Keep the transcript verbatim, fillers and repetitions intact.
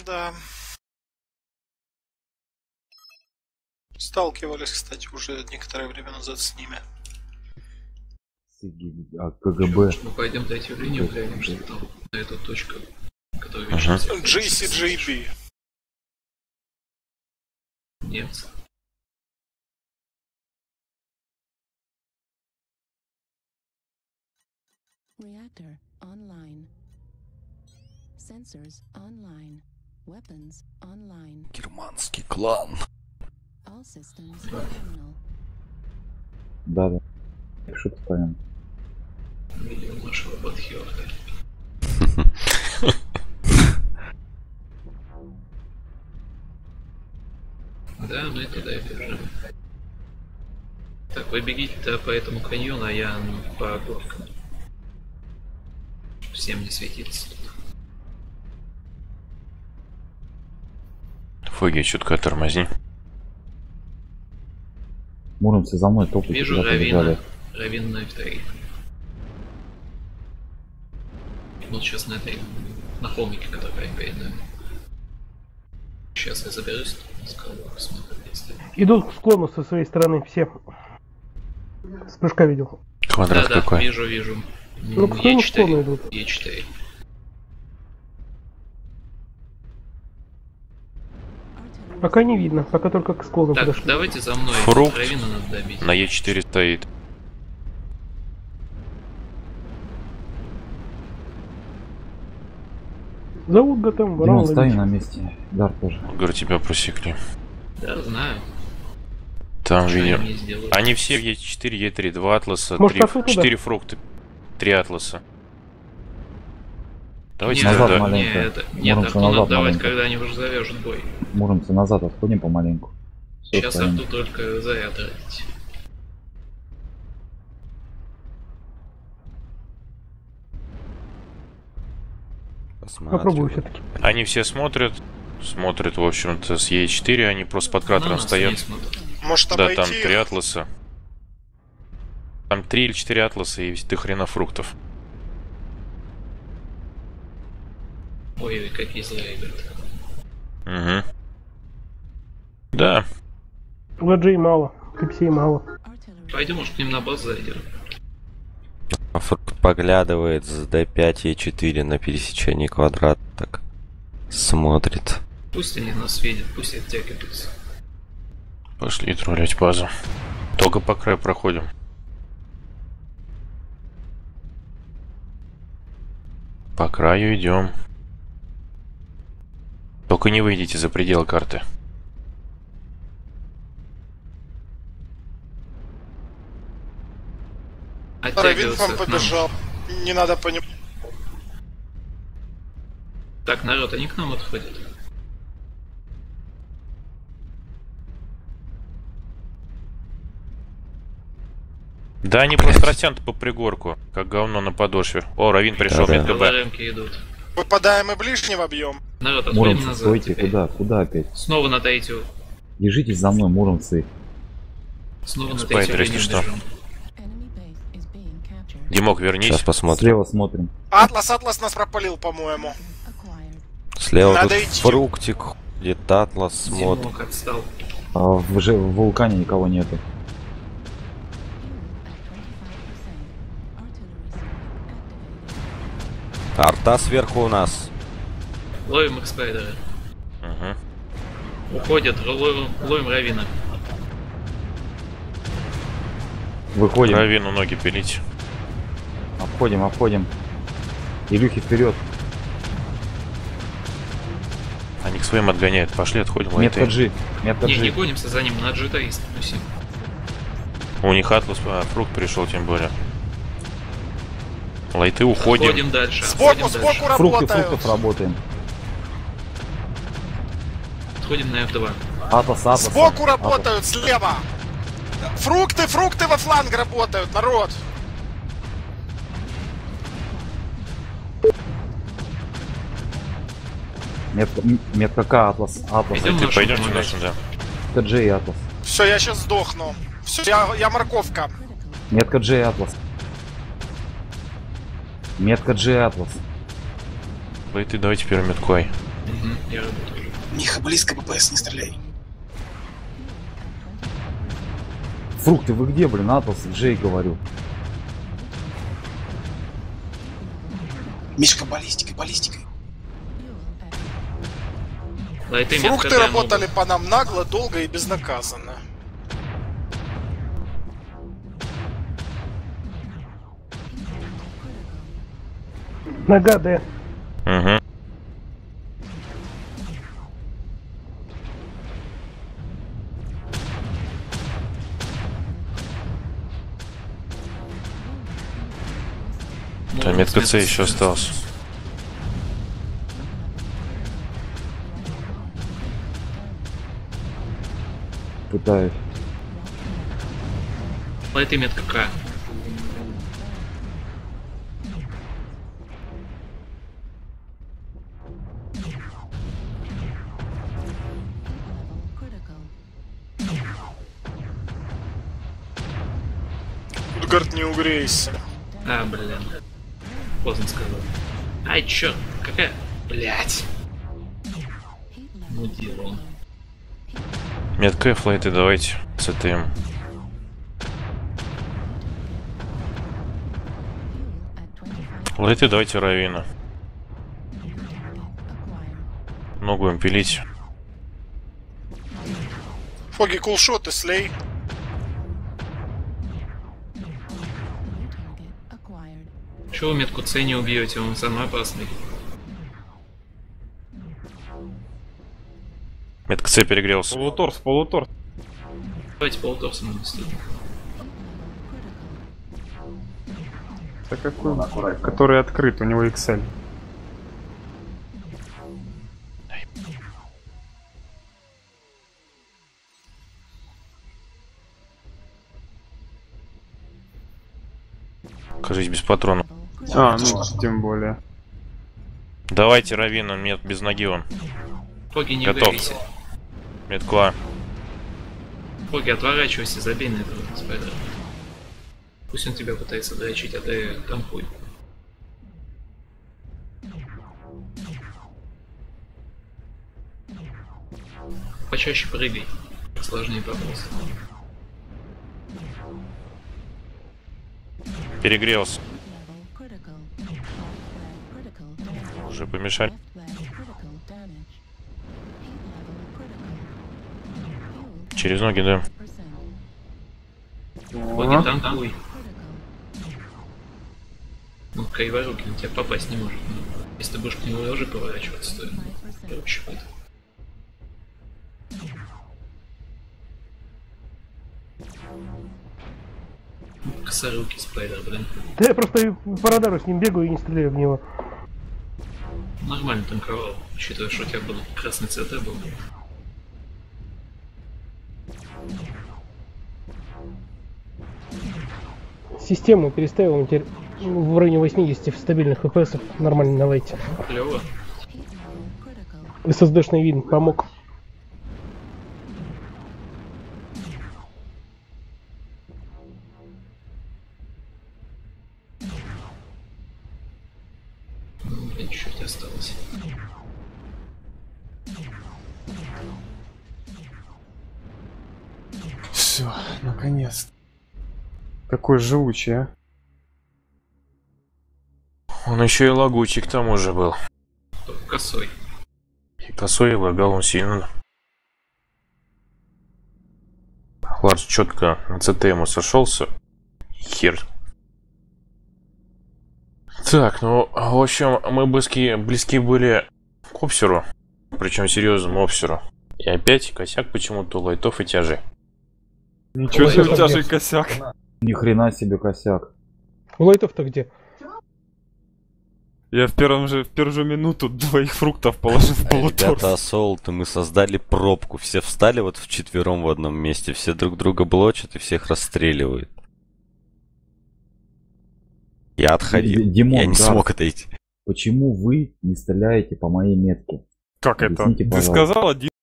Да. Сталкивались, кстати, уже некоторое время назад с ними. А КГБ. Мы пойдем третью линию, глянем, что там на эту точку, которая uh -huh. джей си джей би. Немцы. Reactor online. Sensors online. Weapons online. Германский клан. All systems terminal. Да, да. Пишу постоянно. Видел нашего подхёрта. Да, мы туда и бежим. Так, вы бегите по этому каньону, а я по горкам. Всем не светится. Фоги, чутка тормозни. Муромцы за мной топают. Вижу Равина. Равин на эф три. Вот сейчас на этой, на холмике, который перед нами. Сейчас я заберусь, скажу, посмотрю, если... Идут к склону со своей стороны все. С прыжка видел. Квадрат да, какой? Да, вижу, вижу. Ну, к своему склону идут. е четыре. Пока не видно, пока только к склону так, подошли. Давайте за мной. Фрукт Равина надо добить. На е четыре стоит. Зовут готовым, Дима, стоим на месте. Дар тоже. Говорю, тебя просекли. Да, знаю. Там видео. Они все в е четыре, е три, два атласа, четыре фрукта, три атласа. Давайте назад тогда... маленько. Нет, это... Нет Муромцы, Арту надо давать, маленько. когда они уже завяжут бой. Муромцы, назад отходим помаленьку. Все Сейчас стоим. Арту только заряд тратить. Попробую все-таки. Они все смотрят. Смотрят, в общем-то, с е четыре, они просто под кратером Ну, стоят. Может, да, обойти там их? три атласа. Там три или четыре атласа и до хрена фруктов. Ой, какие злые ребята. Угу. Да. Ладжей мало, капсей мало. Пойдем, может, к ним на базу зайдем. Фрукт поглядывает с дэ пять е четыре на пересечении квадрата, так смотрит. Пусть они нас видят, пусть оттягиваются. Пошли троллить базу. Только по краю проходим. По краю идем. Только не выйдите за пределы карты. Равин к вам побежал. Не надо по нему. Так, народ, они к нам отходят. Да, они просто растянуты по пригорку, как говно на подошве. О, Равин пришел, Да-да. МКБ. Ларемки идут. Выпадаем и ближнего бьем. Народ, отходим Муромцы, назад. стойте, теперь. куда? Куда опять? Снова на третью. Держитесь за мной, муромцы. Снова на Спайдер, третью линию если что. бежим. Димок, вернись. Сейчас посмотрим. Слева смотрим. Атлас, Атлас нас пропалил, по-моему. Слева Надо тут идти. фруктик ходит, атлас смотрит. Димок отстал. А в, же, в вулкане никого нету. Арта сверху у нас. Ловим их спайдера. Угу. Уходят, ловим, ловим Равина. Выходим. Равину ноги пилить. Обходим, обходим. Илюхи вперед. Они к своим отгоняют. Пошли, отходим. Метка лайты. G. Метка Не, не G. гонимся за ним, на джита и спустим. У них атлас, а, фрукт пришел, тем более. Лайты, уходим. Уходим дальше. Сбоку, отходим сбоку дальше. Фрукты, работают. фруктов работаем. Отходим на эф два. Атлас, Атлас. Сбоку Атлас. работают, слева. Фрукты, фрукты во фланг работают, народ. Метка, м- метка К, Атлас. Атлас. Идем Ты нашим пойдемте помогать. нашим, да. Метка G и Атлас. Все, я сейчас сдохну. Все, я, я морковка. Метка G и Атлас. Метка G и Атлас. Лайты, давайте первый меткой. Угу, я работаю. Миха, близко БПС, не стреляй. Фрукты, вы где, блин, Атлас? Джей, говорю. Мишка, баллистикой, баллистикой. Лайты Фрукты метка, да, работали могут. по нам нагло, долго и безнаказанно. Нога, Д. Угу. Там метка С еще остался. Пытаюсь. Лайты метка К. Утгард, не угрейся. А, блин. Поздно сказал. Ай, чё? Какая? Блять. Мудил он. Метка F, лайты, давайте. ЦТМ. Лайты, давайте Равина. Ногу им пилить. Фоги, кулшоты, слей. Чего вы метку С не убьете? Он самый опасный. Метка С перегрелся. Полуторс, полуторс. Давайте полуторсом нанести. Это какой? Который открыт, у него икс эль. Кажись, без патронов. А, ну, тем более. Давайте Равина, мет без ноги он. Фоги, не Готов. угорите. Метку А. Фоги, отворачивайся, забей на этого спайдера. Пусть он тебя пытается дрочить, а ты танкуй. Почаще прыгай. Сложнее вопрос. Перегрелся. Уже помешали. Через ноги, да. Фоги, танкуй. Ну, криворукий на тебя попасть не может. Если ты будешь к нему уже поворачиваться, то проще будет. Косорукий спайдер, блин. Да я просто по радару с ним бегаю и не стреляю в него. Нормально танковал, учитывая, что у тебя был красный ЦТ был. Систему переставил, он теперь в районе восьмидесяти в стабильных эф пи эс нормально на лайте. Клево. эс эс дэ-шный вид помог. Блин, чуть осталось. Все, наконец. Какой живучий, а? Он еще и лагучий к тому же был. Только косой. И косой, и лагал он сильно. Ларс четко на ЦТ ему сошелся. Хер. Так, ну, в общем, мы близки, близки были к обсеру. Причем серьезному обсеру. И опять косяк почему-то у лайтов и тяжей. Ничего себе, у тебя же косяк. Ни хрена себе косяк. У лайтов-то где? Я в первом же, в первую же минуту двоих фруктов положил в полуторс. Ребята, Ассолты, мы создали пробку. Все встали вот вчетвером в одном месте. Все друг друга блочат и всех расстреливают. Я отходил. Д- Димон, я не да. смог отойти. Почему вы не стреляете по моей метке? Как это? Объясните, Ты пожалуйста. сказал один